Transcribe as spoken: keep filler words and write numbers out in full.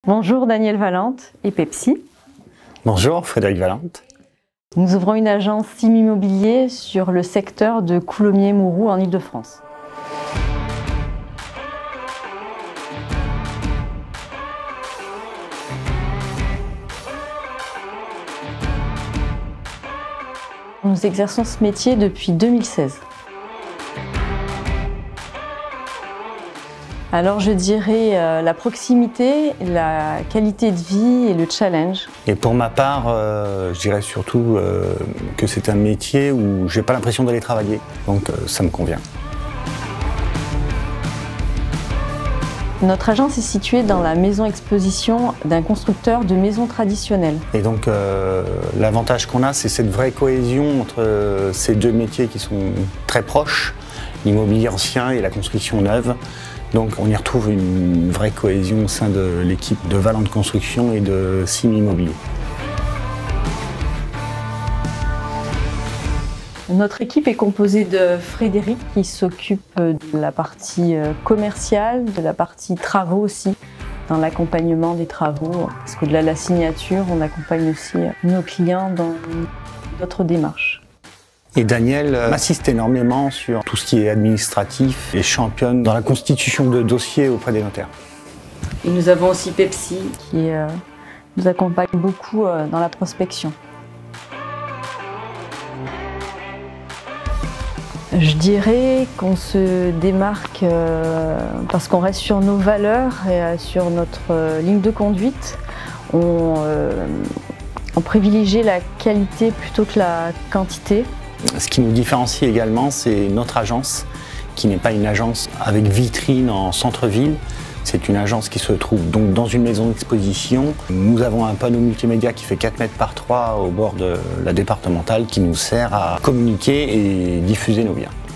Bonjour Daniel Valente et Pepsi. Bonjour Frédéric Valente. Nous ouvrons une agence Sim Immobilier sur le secteur de Coulommiers-Mouroux en Ile-de-France. Nous exerçons ce métier depuis deux mille seize. Alors je dirais euh, la proximité, la qualité de vie et le challenge. Et pour ma part, euh, je dirais surtout euh, que c'est un métier où j'ai pas l'impression d'aller travailler, donc euh, ça me convient. Notre agence est située dans la maison exposition d'un constructeur de maisons traditionnelles. Et donc euh, l'avantage qu'on a, c'est cette vraie cohésion entre euh, ces deux métiers qui sont très proches, l'immobilier ancien et la construction neuve. Donc on y retrouve une vraie cohésion au sein de l'équipe de Valente Construction et de Sim Immobilier. Notre équipe est composée de Frédéric qui s'occupe de la partie commerciale, de la partie travaux aussi, dans l'accompagnement des travaux. Parce qu'au-delà de la signature, on accompagne aussi nos clients dans d'autres démarches. Et Daniel m'assiste énormément sur tout ce qui est administratif et championne dans la constitution de dossiers auprès des notaires. Et nous avons aussi Pepsi qui euh, nous accompagne beaucoup euh, dans la prospection. Je dirais qu'on se démarque euh, parce qu'on reste sur nos valeurs et euh, sur notre euh, ligne de conduite. On, euh, on privilégie la qualité plutôt que la quantité. Ce qui nous différencie également, c'est notre agence, qui n'est pas une agence avec vitrine en centre-ville. C'est une agence qui se trouve donc dans une maison d'exposition. Nous avons un panneau multimédia qui fait quatre mètres par trois au bord de la départementale qui nous sert à communiquer et diffuser nos biens.